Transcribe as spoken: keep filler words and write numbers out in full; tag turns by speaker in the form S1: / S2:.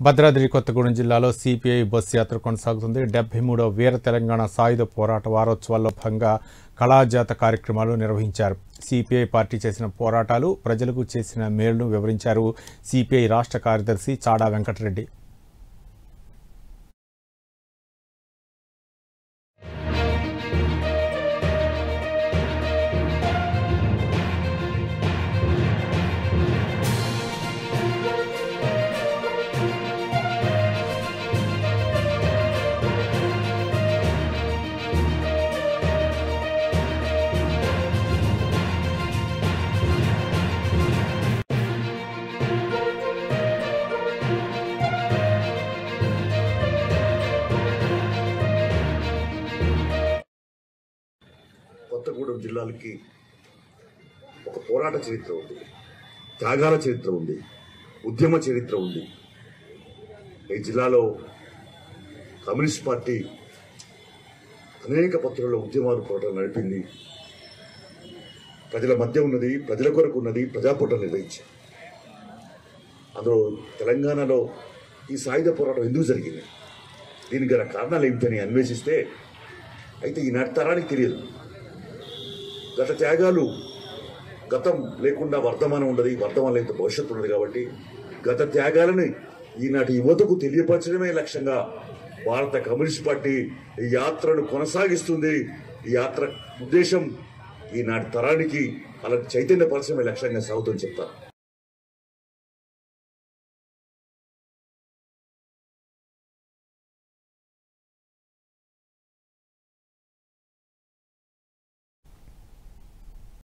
S1: భద్రాద్రి కొత్తగూడెం జిల్లాలో CPI bus యాత్ర కొనసాగుతుంది. డెబ్బై మూడవ వీర తెలంగాణ సాయుధ పోరాట వారోత్సవాల్లో భాగంగా కళాజాత కార్యక్రమాలు నిర్వహించారు. సిపిఐ పార్టీ చేసిన పోరాటాలు, ప్రజలకు చేసిన మేలును వివరించారు సిపిఐ రాష్ట్ర కార్యదర్శి చాడా వెంకటరెడ్డి.
S2: కొత్తగూడెం జిల్లాలకి ఒక పోరాట చరిత్ర ఉంది, త్యాగాల చరిత్ర ఉంది, ఉద్యమ చరిత్ర ఉంది. ఈ జిల్లాలో కమ్యూనిస్ట్ పార్టీ అనేక పత్రుల ఉద్యమాలు పోరాటాలు నడిపింది. ప్రజల మధ్య ఉన్నది, ప్రజల కొరకు ఉన్నది, ప్రజాపోరాటాలు నిర్వహించింది. అందులో తెలంగాణలో ఈ సాయుధ పోరాటం ఎందుకు జరిగింది, దీనికి గల కారణాలు ఏమిటని అన్వేషిస్తే అయితే ఈనాటి తరానికి తెలియదు. గత త్యాగాలు, గతం లేకుండా వర్ధమానం ఉండదు, వర్ధమానం లేకపోతే భవిష్యత్తు ఉండదు. కాబట్టి గత త్యాగాలని ఈనాటి యువతకు తెలియపరచడమే లక్ష్యంగా భారత కమ్యూనిస్ట్ పార్టీ ఈ యాత్రను కొనసాగిస్తుంది. ఈ యాత్ర ఉద్దేశం ఈనాటి తరానికి అలా చైతన్యపరచడమే లక్ష్యంగా సాగుతుందని చెప్తారు.